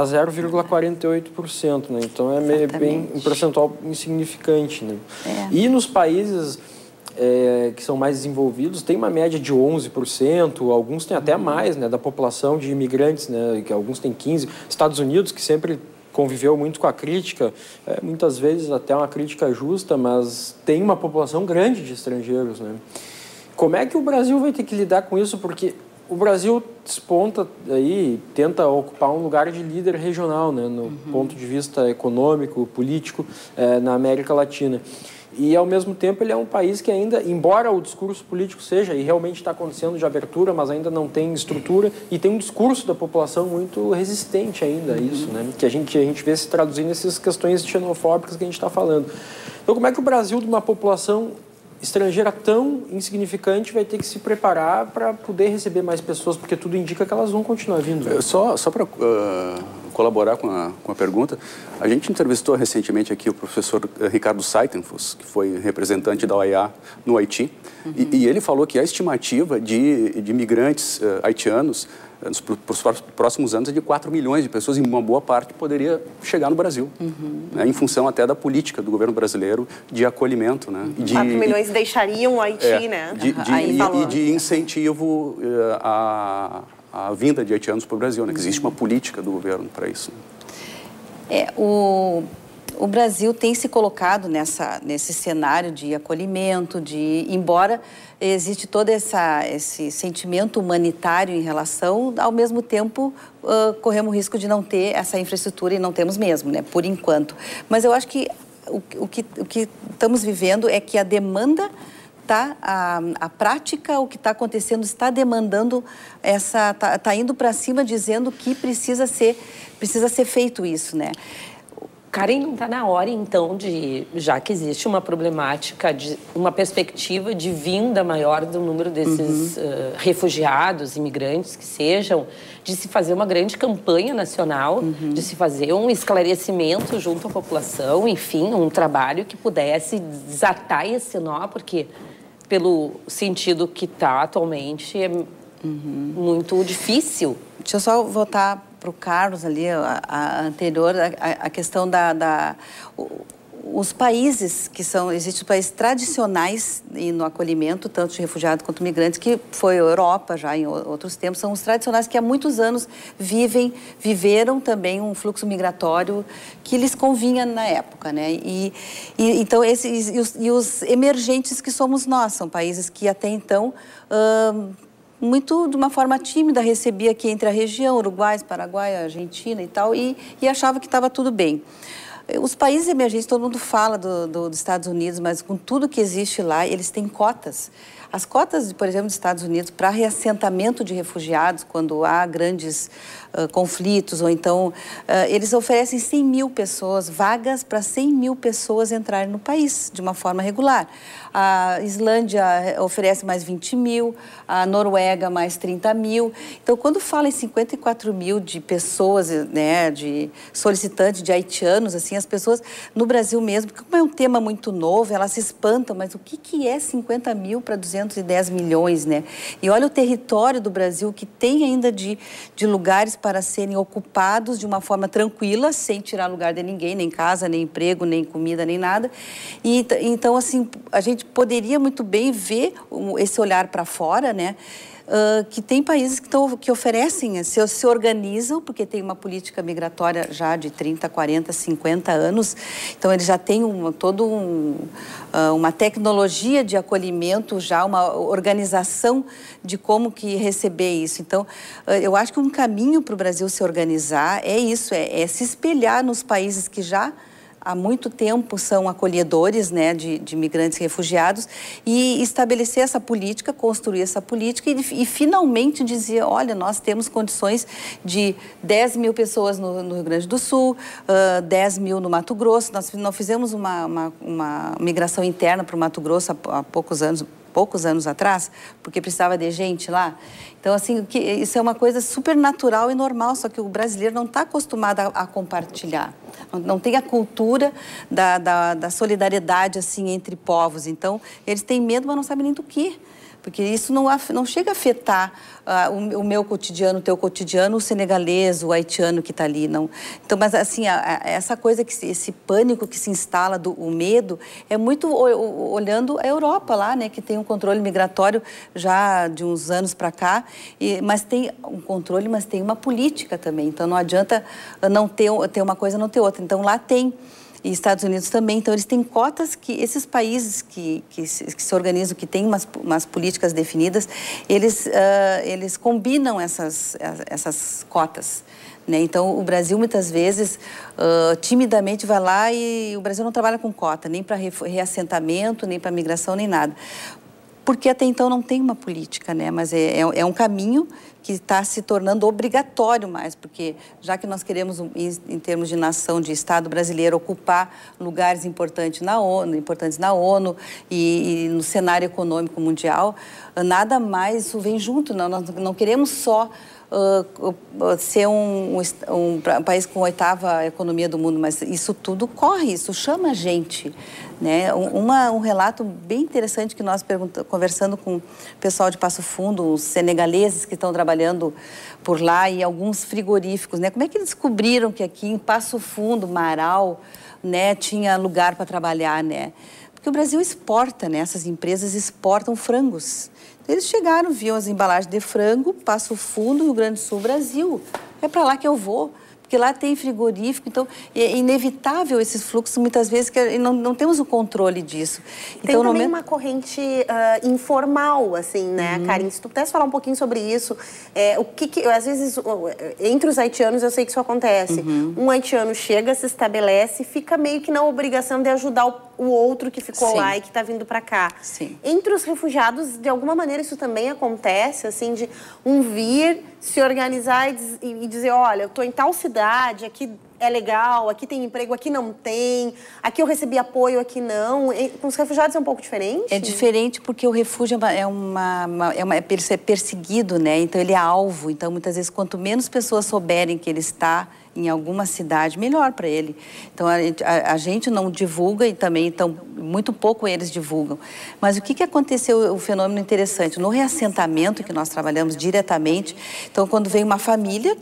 E: 0,48%, né? Então, é bem um percentual insignificante, né? E nos países... que são mais desenvolvidos, tem uma média de 11%, alguns têm até mais, né, da população de imigrantes, né, que alguns têm 15%. Estados Unidos, que sempre conviveu muito com a crítica, muitas vezes até uma crítica justa, mas tem uma população grande de estrangeiros, né? Como é que o Brasil vai ter que lidar com isso? Porque o Brasil desponta aí, tenta ocupar um lugar de líder regional, né, no ponto de vista econômico, político, na América Latina. E, ao mesmo tempo, ele é um país que ainda, embora o discurso político seja, e realmente está acontecendo de abertura, mas ainda não tem estrutura, e tem um discurso da população muito resistente ainda a isso, né? Que a gente vê se traduzir nessas questões xenofóbicas que a gente está falando. Então, como é que o Brasil, de uma população estrangeira tão insignificante, vai ter que se preparar para poder receber mais pessoas, porque tudo indica que elas vão continuar vindo?
A: Só para colaborar com a pergunta, a gente entrevistou recentemente aqui o professor Ricardo Seitenfuss, que foi representante da OEA no Haiti, e ele falou que a estimativa de imigrantes haitianos para os próximos anos é de 4 milhões de pessoas, e uma boa parte poderia chegar no Brasil, né, em função até da política do governo brasileiro de acolhimento, né?
D: 4 milhões deixariam o Haiti, né?
A: E de incentivo à vinda de haitianos para o Brasil, né? Que existe uma política do governo para isso.
B: O Brasil tem se colocado nesse cenário de acolhimento, embora existe todo esse sentimento humanitário em relação, ao mesmo tempo corremos o risco de não ter essa infraestrutura, e não temos mesmo, né, por enquanto. Mas eu acho que o que estamos vivendo é que a demanda a prática, o que está acontecendo está demandando está indo para cima dizendo que precisa ser feito isso, né?
C: Karen, não está na hora, então, já que existe uma problemática, uma perspectiva de vinda maior do número desses refugiados, imigrantes que sejam, de se fazer uma grande campanha nacional, de se fazer um esclarecimento junto à população, enfim, um trabalho que pudesse desatar esse nó, porque, pelo sentido que está atualmente, é muito difícil.
B: Deixa eu só voltar para o Carlos ali, a anterior, a questão os países que existem países tradicionais no acolhimento, tanto de refugiados quanto migrantes, que foi a Europa já em outros tempos, são os tradicionais que há muitos anos viveram também um fluxo migratório que lhes convinha na época, né? Então, os emergentes que somos nós, são países que até então... muito de uma forma tímida, recebia aqui entre a região, Uruguai, Paraguai, Argentina e tal, e achava que estava tudo bem. Os países emergentes, todo mundo fala dos Estados Unidos, mas com tudo que existe lá, eles têm cotas. As cotas, por exemplo, dos Estados Unidos para reassentamento de refugiados, quando há grandes conflitos, ou então eles oferecem 100 mil pessoas, vagas para 100 mil pessoas entrarem no país de uma forma regular. A Islândia oferece mais 20 mil, a Noruega mais 30 mil. Então, quando fala em 54 mil de pessoas, né, de solicitantes, de haitianos, assim, as pessoas no Brasil mesmo, porque como é um tema muito novo, elas se espantam, mas o que é 50 mil para 210 milhões, né? E olha o território do Brasil que tem ainda de lugares para serem ocupados de uma forma tranquila, sem tirar lugar de ninguém, nem casa, nem emprego, nem comida, nem nada. E, então, assim, a gente poderia muito bem ver esse olhar para fora, né? Que tem países que oferecem, se organizam, porque tem uma política migratória já de 30, 40, 50 anos, então eles já têm uma tecnologia de acolhimento, já uma organização de como que receber isso. Então, eu acho que um caminho para o Brasil se organizar é isso, é se espelhar nos países que já há muito tempo são acolhedores, né, de migrantes e refugiados, e estabelecer essa política, construir essa política e finalmente dizer, olha, nós temos condições de 10 mil pessoas no Rio Grande do Sul, 10 mil no Mato Grosso. Nós não fizemos uma migração interna para o Mato Grosso há poucos anos atrás, porque precisava de gente lá. Então, assim, isso é uma coisa super natural e normal, só que o brasileiro não está acostumado a compartilhar. Não tem a cultura da solidariedade, assim, entre povos. Então, eles têm medo, mas não sabem nem do quê. Porque isso não chega a afetar o meu cotidiano, o teu cotidiano, o senegalês, o haitiano que está ali. Não. Então, mas assim, essa coisa, esse pânico que se instala, o medo, é muito olhando a Europa lá, né, que tem um controle migratório já de uns anos para cá, mas tem um controle, mas tem uma política também. Então, não adianta não ter uma coisa, não ter outra. Então, lá tem. E Estados Unidos também. Então, eles têm cotas que esses países que se organizam, que têm umas políticas definidas, eles combinam essas cotas, né? Então, o Brasil, muitas vezes, timidamente vai lá e o Brasil não trabalha com cota, nem para reassentamento, nem para migração, nem nada. Porque até então não tem uma política, né? Mas é um caminho que está se tornando obrigatório mais, porque já que nós queremos, em termos de nação, de Estado brasileiro, ocupar lugares importantes na ONU e no cenário econômico mundial, nada mais isso vem junto. Nós não queremos só ser um país com a 8ª economia do mundo, mas isso tudo corre, isso chama a gente, né? Um relato bem interessante que nós conversando com o pessoal de Passo Fundo, os senegaleses que estão trabalhando por lá e alguns frigoríficos, né? Como é que eles descobriram que aqui em Passo Fundo, Marau, né, tinha lugar para trabalhar, né? Porque o Brasil exporta, né? Essas empresas exportam frangos. Eles chegaram, viam as embalagens de frango, Passo Fundo, Rio Grande do Sul, Brasil. É para lá que eu vou. porque lá tem frigorífico, então é inevitável esses fluxos, muitas vezes, que não temos o controle disso.
D: Tem
B: então,
D: também uma corrente informal, assim, né, Karine? Se tu pudesse falar um pouquinho sobre isso, às vezes, entre os haitianos, eu sei que isso acontece. Um haitiano chega, se estabelece, fica meio que na obrigação de ajudar o outro que ficou
B: Sim.
D: lá e que está vindo para cá.
B: Sim.
D: Entre os refugiados, de alguma maneira, isso também acontece, assim, de vir, se organizar e dizer, olha, eu estou em tal cidade, aqui é legal, aqui tem emprego, aqui não tem, aqui eu recebi apoio, aqui não. Com os refugiados é um pouco diferente?
B: É diferente porque o refúgio é perseguido, né? Então ele é alvo. Então muitas vezes quanto menos pessoas souberem que ele está em alguma cidade, melhor para ele. Então a gente não divulga e também então muito pouco eles divulgam. Mas o que aconteceu, o fenômeno interessante no reassentamento que nós trabalhamos diretamente. Então quando vem uma família,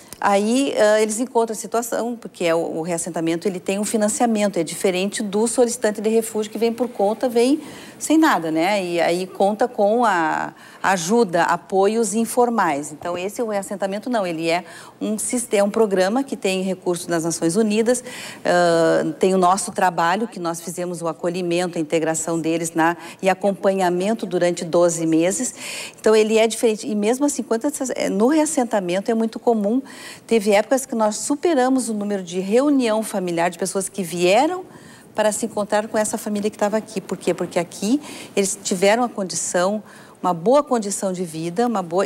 B: aí eles encontram a situação, porque o reassentamento ele tem um financiamento, é diferente do solicitante de refúgio que vem por conta, vem sem nada, né? E aí conta com a ajuda, apoios informais. Então esse o reassentamento não, ele é um programa que tem recursos das Nações Unidas, tem o nosso trabalho, que nós fizemos o acolhimento, a integração deles e acompanhamento durante 12 meses. Então ele é diferente. E mesmo assim, no reassentamento é muito comum. Teve épocas que nós superamos o número de reunião familiar de pessoas que vieram para se encontrar com essa família que estava aqui. Por quê? Porque aqui eles tiveram uma boa condição de vida,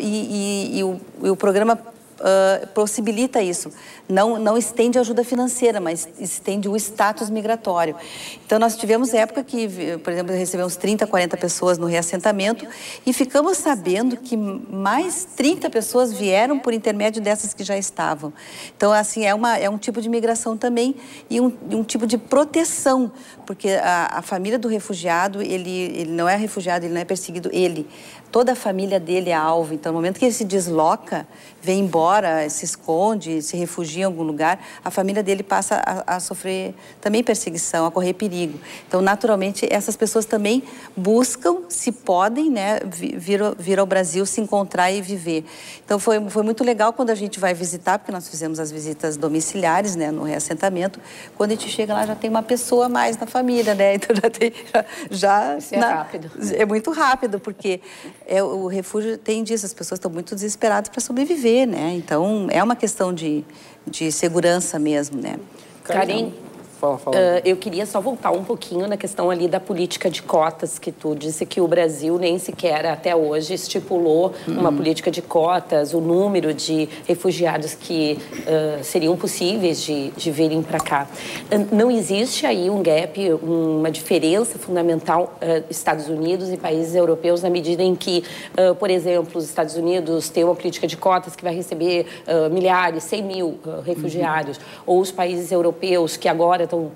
B: e o programa possibilita isso. Não estende ajuda financeira, mas estende o status migratório. Então, nós tivemos época que, por exemplo, recebemos 30, 40 pessoas no reassentamento e ficamos sabendo que mais 30 pessoas vieram por intermédio dessas que já estavam. Então, assim, é um tipo de migração também e um tipo de proteção, porque a família do refugiado, ele não é refugiado, ele não é perseguido, toda a família dele é alvo. Então, no momento que ele se desloca, vem embora, se esconde, se refugia em algum lugar, a família dele passa a sofrer também perseguição, a correr perigo. Então, naturalmente, essas pessoas também buscam, se podem, né, vir ao Brasil, se encontrar e viver. Então, foi muito legal quando a gente vai visitar, porque nós fizemos as visitas domiciliares, né, no reassentamento. Quando a gente chega lá, já tem uma pessoa a mais na família, né? Então,
C: Isso é rápido.
B: É muito rápido, porque o refúgio tem disso, as pessoas estão muito desesperadas para sobreviver, né? Então, é uma questão de segurança mesmo, né?
C: Karine,
E: Fala.
C: Eu queria só voltar um pouquinho na questão ali da política de cotas, que tu disse que o Brasil nem sequer até hoje estipulou uma política de cotas, o número de refugiados que seriam possíveis de virem para cá. Não existe aí um gap, uma diferença fundamental Estados Unidos e países europeus na medida em que, por exemplo, os Estados Unidos têm uma política de cotas que vai receber milhares, 100 mil refugiados, ou os países europeus que agora estão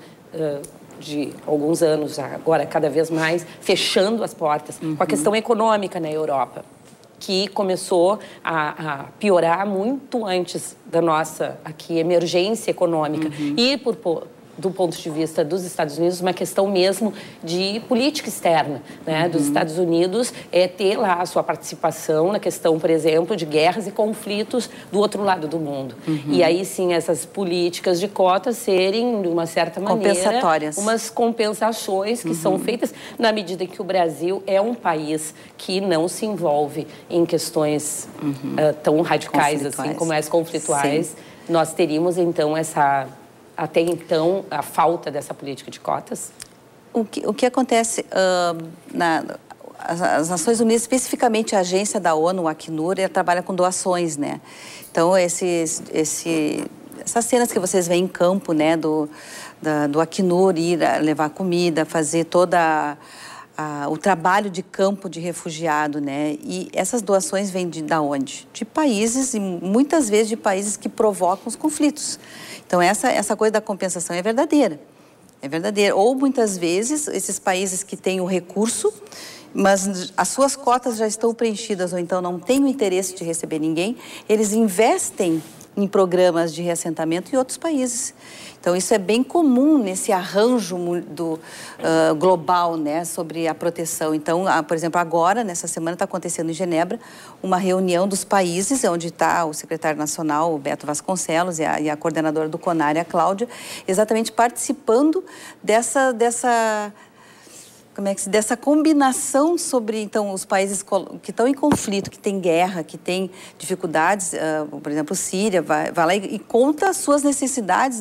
C: de alguns anos, agora cada vez mais, fechando as portas com a questão econômica na Europa, que começou a piorar muito antes da nossa aqui emergência econômica. E do ponto de vista dos Estados Unidos, uma questão mesmo de política externa, né? Dos Estados Unidos ter lá a sua participação na questão, por exemplo, de guerras e conflitos do outro lado do mundo. E aí sim, essas políticas de cotas serem, de uma certa maneira,
B: compensatórias,
C: umas compensações que são feitas na medida que o Brasil é um país que não se envolve em questões tão radicais assim, como as conflituais. Sim. Nós teríamos então até então, a falta dessa política de cotas?
B: O que acontece as Nações Unidas, especificamente a agência da ONU, o Acnur, ela trabalha com doações, né? Então, essas cenas que vocês veem em campo, né, do Acnur, ir levar comida, fazer toda o trabalho de campo de refugiado, né? E essas doações vêm da onde? De países, e muitas vezes de países que provocam os conflitos. Então, essa coisa da compensação é verdadeira. É verdadeira. Ou, muitas vezes, esses países que têm o recurso, mas as suas cotas já estão preenchidas, ou então não têm o interesse de receber ninguém, eles investem em programas de reassentamento em outros países. Então, isso é bem comum nesse arranjo global, né, sobre a proteção. Então, por exemplo, agora, nessa semana, está acontecendo em Genebra uma reunião dos países, onde está o secretário nacional, o Beto Vasconcelos, e a coordenadora do CONARE, a Cláudia, exatamente participando dessa combinação sobre, então, os países que estão em conflito, que têm guerra, que têm dificuldades, por exemplo, Síria, vai lá e conta as suas necessidades,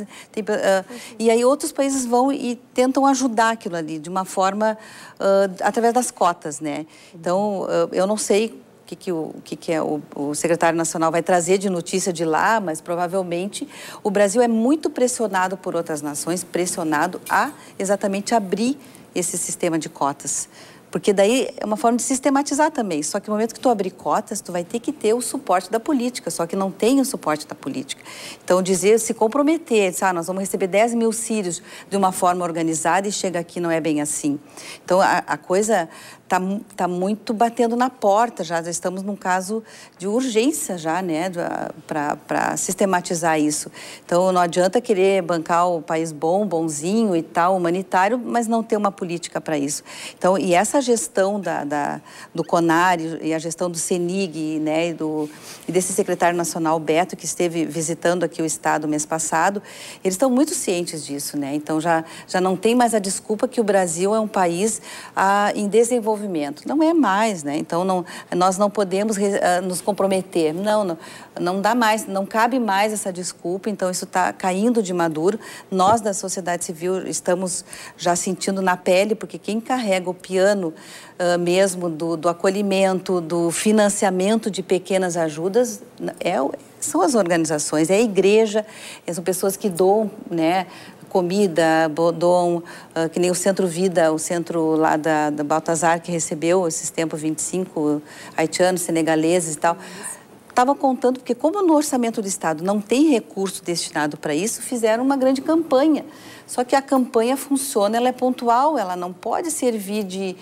B: e aí outros países vão e tentam ajudar aquilo ali, de uma forma, através das cotas, né? Então, eu não sei o que o secretário nacional vai trazer de notícia de lá, mas provavelmente o Brasil é muito pressionado por outras nações, pressionado a exatamente abrir esse sistema de cotas. Porque daí é uma forma de sistematizar também. Só que no momento que tu abrir cotas, tu vai ter que ter o suporte da política, só que não tem o suporte da política. Então, se comprometer, nós vamos receber 10 mil sírios de uma forma organizada e chega aqui não é bem assim. Então, a coisa está muito batendo na porta, já estamos num caso de urgência já, né, para sistematizar isso. Então, não adianta querer bancar o país bonzinho e tal, humanitário, mas não ter uma política para isso. Então, e essa gestão do CONARE e a gestão do CENIG, né, e desse secretário nacional, Beto, que esteve visitando aqui o Estado mês passado, eles estão muito cientes disso, né? Então, já não tem mais a desculpa que o Brasil é um país em desenvolvimento. Não é mais, né? Então, nós não podemos nos comprometer. Não dá mais, não cabe mais essa desculpa. Então, isso está caindo de maduro. Nós, da sociedade civil, estamos já sentindo na pele, porque quem carrega o piano mesmo do acolhimento, do financiamento de pequenas ajudas, são as organizações, é a igreja, são pessoas que doam, né, comida, doam, que nem o Centro Vida, o centro lá da Baltazar, que recebeu esses tempos 25 haitianos, senegaleses e tal. Estava contando, porque como no orçamento do Estado não tem recurso destinado para isso, fizeram uma grande campanha. Só que a campanha funciona, ela é pontual, ela não pode servir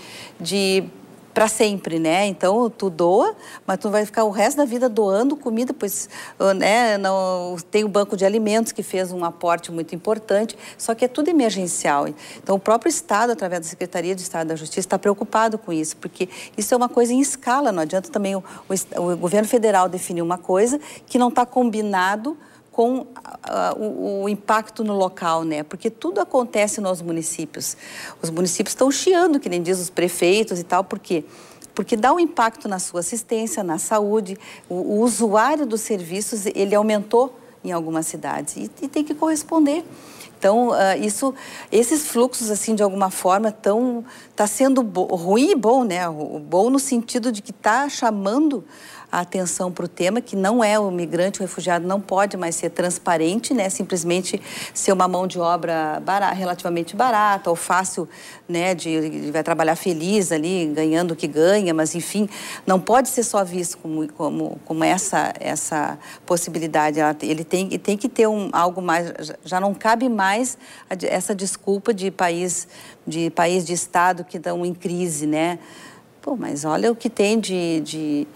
B: para sempre, né? Então, tu doa, mas tu vai ficar o resto da vida doando comida, pois, né, tem o Banco de Alimentos, que fez um aporte muito importante, só que é tudo emergencial. Então, o próprio Estado, através da Secretaria de Estado da Justiça, está preocupado com isso, porque isso é uma coisa em escala, não adianta também o governo federal definir uma coisa que não está combinado com o impacto no local, né? Porque tudo acontece nos municípios. Os municípios estão chiando, que nem diz os prefeitos e tal, por quê? Porque dá um impacto na sua assistência, na saúde. O usuário dos serviços, ele aumentou em algumas cidades e tem que corresponder. Então, esses fluxos, assim, de alguma forma, tá sendo ruim e bom, né? Bom no sentido de que está chamando a atenção para o tema, que não é o migrante, o refugiado não pode mais ser transparente, né? Simplesmente ser uma mão de obra relativamente barata ou fácil, né? Vai trabalhar feliz ali, ganhando o que ganha, mas enfim, não pode ser só visto como essa possibilidade. Ele tem que ter algo mais, já não cabe mais essa desculpa de país de Estado que estão em crise, né? Pô, mas olha o que tem de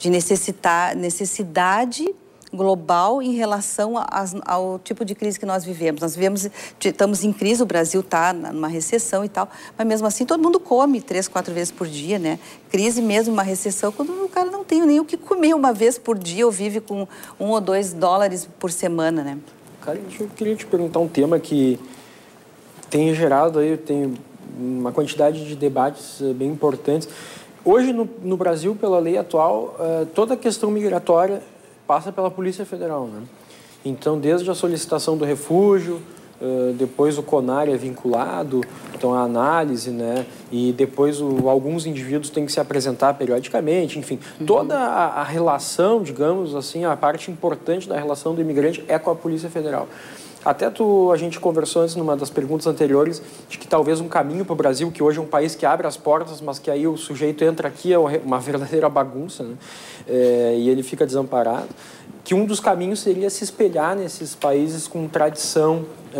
B: necessidade global em relação ao tipo de crise que nós vivemos. Estamos em crise, o Brasil está numa recessão e tal, mas mesmo assim todo mundo come 3, 4 vezes por dia, né? Crise mesmo, uma recessão, quando o cara não tem nem o que comer uma vez por dia ou vive com $1 ou $2 por semana, né?
E: Cara, eu queria te perguntar um tema que tem gerado aí, tem uma quantidade de debates bem importantes. Hoje, no Brasil, pela lei atual, toda a questão migratória passa pela Polícia Federal, né? Então, desde a solicitação do refúgio, depois o CONARE é vinculado, então a análise, né? E depois alguns indivíduos têm que se apresentar periodicamente, enfim. Toda a relação, digamos assim, a parte importante da relação do imigrante é com a Polícia Federal. Até a gente conversou antes, numa das perguntas anteriores, de que talvez um caminho para o Brasil, que hoje é um país que abre as portas, mas que aí o sujeito entra aqui, é uma verdadeira bagunça, né? E ele fica desamparado, que um dos caminhos seria se espelhar nesses países com tradição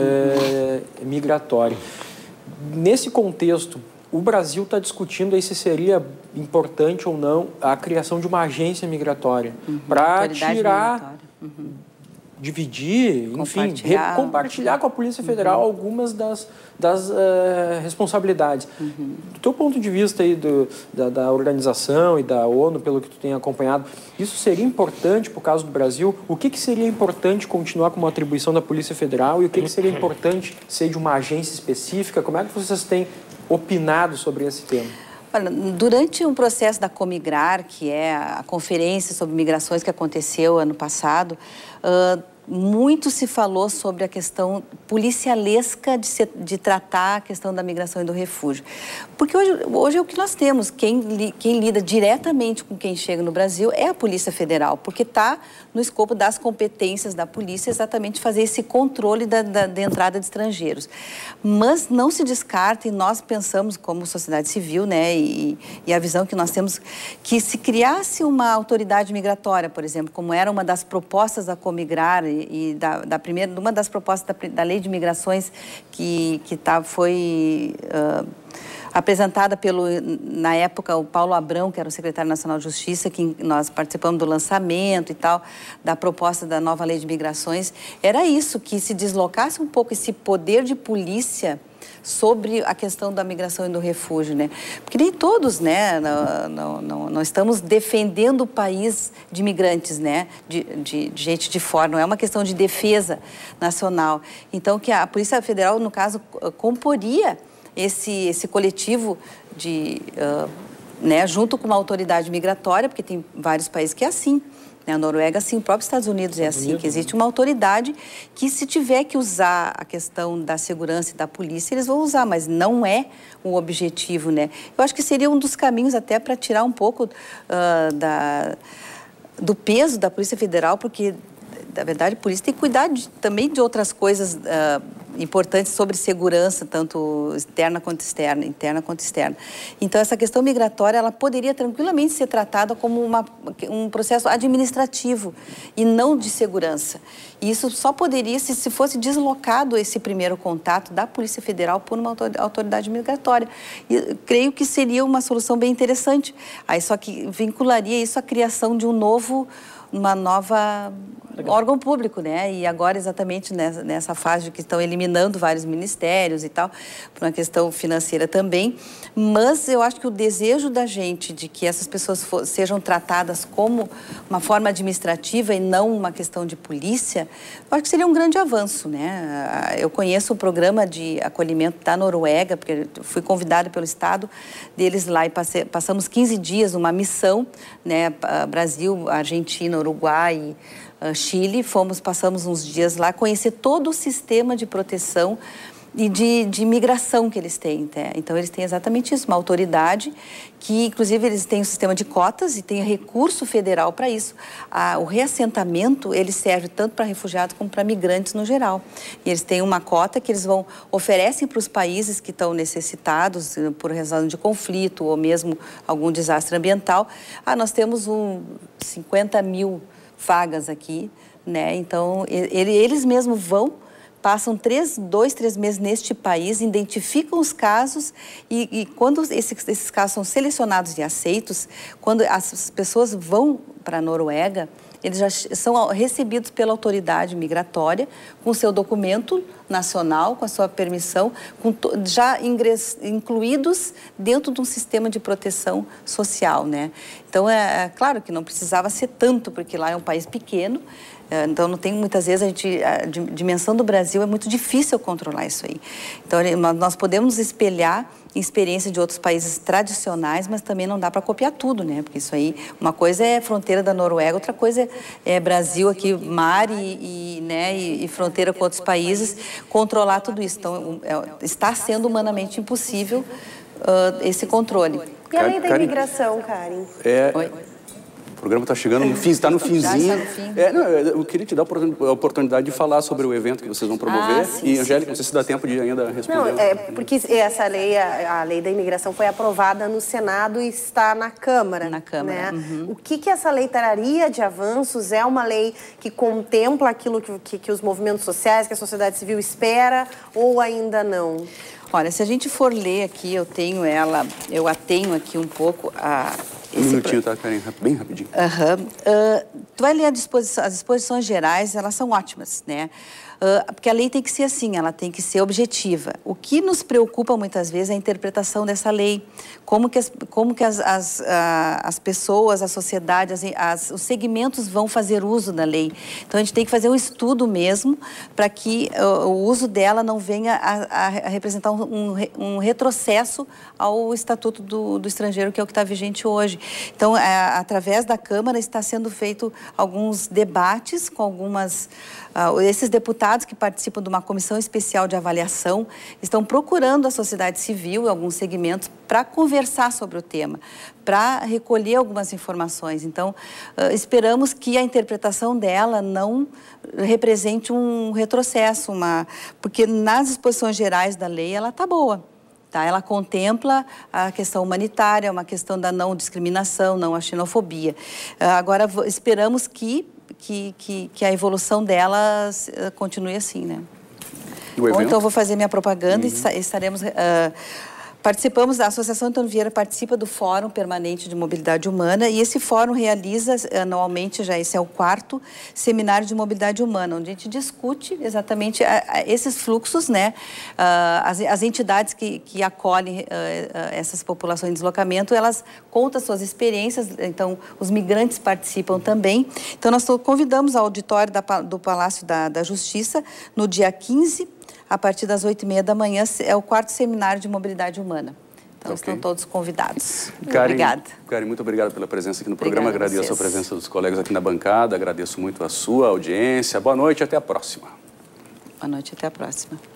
E: migratória. Nesse contexto, o Brasil está discutindo aí se seria importante ou não a criação de uma agência migratória para tirar dividir, enfim, compartilhar com a Polícia Federal algumas das responsabilidades. Do teu ponto de vista aí da organização e da ONU, pelo que tu tem acompanhado, isso seria importante para o caso do Brasil? O que seria importante continuar como atribuição da Polícia Federal e o que seria importante ser de uma agência específica? Como é que vocês têm opinado sobre esse tema?
B: Olha, durante um processo da Comigrar, que é a conferência sobre migrações que aconteceu ano passado, muito se falou sobre a questão policialesca de tratar a questão da migração e do refúgio. Porque hoje é o que nós temos. Quem lida diretamente com quem chega no Brasil é a Polícia Federal, porque está no escopo das competências da polícia exatamente fazer esse controle da entrada de estrangeiros. Mas não se descarta, e nós pensamos como sociedade civil, né, e a visão que nós temos, que se criasse uma autoridade migratória, por exemplo, como era uma das propostas da Comigrar e uma das propostas da Lei de Migrações que foi apresentada na época, o Paulo Abrão, que era o secretário nacional de Justiça, que nós participamos do lançamento e tal, da proposta da nova Lei de Migrações, era isso, que se deslocasse um pouco esse poder de polícia sobre a questão da migração e do refúgio, né? Porque nem todos, né, não estamos defendendo o país de imigrantes, né, de gente de fora, não é uma questão de defesa nacional. Então, que a Polícia Federal, no caso, comporia esse coletivo né, junto com uma autoridade migratória, porque tem vários países que é assim. A Noruega, sim, o próprio Estados Unidos é assim, que existe uma autoridade que, se tiver que usar a questão da segurança e da polícia, eles vão usar, mas não é o objetivo, né? Eu acho que seria um dos caminhos até para tirar um pouco do peso da Polícia Federal, porque, na verdade, a polícia tem que cuidar também de outras coisas importantes sobre segurança, tanto interna quanto externa. Então, essa questão migratória, ela poderia tranquilamente ser tratada como um processo administrativo e não de segurança. E isso só poderia se fosse deslocado esse primeiro contato da Polícia Federal por uma autoridade migratória. E creio que seria uma solução bem interessante. Aí só que vincularia isso à criação de uma nova órgão público, né? E agora exatamente nessa fase de que estão eliminando vários ministérios e tal, por uma questão financeira também. Mas eu acho que o desejo da gente de que essas pessoas sejam tratadas como uma forma administrativa e não uma questão de polícia, eu acho que seria um grande avanço, né? Eu conheço o programa de acolhimento da Noruega, porque eu fui convidada pelo Estado deles lá e passamos 15 dias, uma missão, né? Brasil, Argentina, Uruguai, Chile, passamos uns dias lá, conhecer todo o sistema de proteção e de migração que eles têm. Né? Então, eles têm exatamente isso, uma autoridade que, inclusive, eles têm um sistema de cotas e tem recurso federal para isso. O reassentamento, ele serve tanto para refugiados como para migrantes no geral. E eles têm uma cota que eles oferecem para os países que estão necessitados por razão de conflito ou mesmo algum desastre ambiental. Nós temos 50 mil vagas aqui, né? Então, eles mesmos passam 2, 3 meses neste país, identificam os casos e quando esses casos são selecionados e aceitos, quando as pessoas vão para a Noruega, eles já são recebidos pela autoridade migratória com seu documento nacional, com a sua permissão, já incluídos dentro de um sistema de proteção social, né? Então, é claro que não precisava ser tanto, porque lá é um país pequeno, então não tem muitas vezes a dimensão do Brasil, é muito difícil controlar isso aí. Então, nós podemos espelhar em experiência de outros países tradicionais, mas também não dá para copiar tudo, né? Porque isso aí, uma coisa é fronteira da Noruega, outra coisa é Brasil aqui, mar e fronteira com outros países, controlar tudo isso. Então, está sendo humanamente impossível esse controle.
D: E a lei da imigração, Karen?
B: Oi?
A: O programa está chegando no fim, está no finzinho.
B: Já está no fim.
A: Eu queria te dar a oportunidade de falar sobre o evento que vocês vão promover.
B: Sim,
A: Angélica, não sei se dá tempo de ainda responder.
D: Não, porque essa lei, a lei da imigração foi aprovada no Senado e está na Câmara.
B: Na Câmara.
D: Né? O que essa lei traria de avanços? É uma lei que contempla aquilo que os movimentos sociais, que a sociedade civil espera, ou ainda não?
B: Olha, se a gente for ler aqui, eu a tenho aqui um pouco
A: Um minutinho, tá, Karen? Bem rapidinho.
B: Tu vai ler as disposições gerais, elas são ótimas, né? Porque a lei tem que ser assim, ela tem que ser objetiva. O que nos preocupa muitas vezes é a interpretação dessa lei. Como que as pessoas, a sociedade, os segmentos vão fazer uso da lei. Então, a gente tem que fazer um estudo mesmo para que o uso dela não venha a representar um retrocesso ao Estatuto do Estrangeiro, que é o que está vigente hoje. Então, através da Câmara, está sendo feito alguns debates com esses deputados que participam de uma comissão especial de avaliação estão procurando a sociedade civil, alguns segmentos, para conversar sobre o tema, para recolher algumas informações. Então, esperamos que a interpretação dela não represente um retrocesso, porque nas disposições gerais da lei ela está boa. Tá? Ela contempla a questão humanitária, uma questão da não discriminação, não a xenofobia. Agora, esperamos que a evolução delas continue assim, né? Bom, então eu vou fazer minha propaganda e estaremos... Participamos, a Associação Antônio Vieira participa do Fórum Permanente de Mobilidade Humana e esse fórum realiza anualmente, esse é o 4º Seminário de Mobilidade Humana, onde a gente discute exatamente esses fluxos, né? As entidades que acolhem essas populações em deslocamento, elas contam suas experiências, então os migrantes participam também. Então nós convidamos ao auditório do Palácio da Justiça no dia 15, a partir das 8h30 da manhã, é o 4º Seminário de Mobilidade Humana. Então, estão todos convidados. Obrigada.
A: Karen, muito obrigado pela presença aqui no programa. Agradeço a presença dos colegas aqui na bancada. Agradeço muito a sua audiência. Boa noite e até a próxima.
B: Boa noite e até a próxima.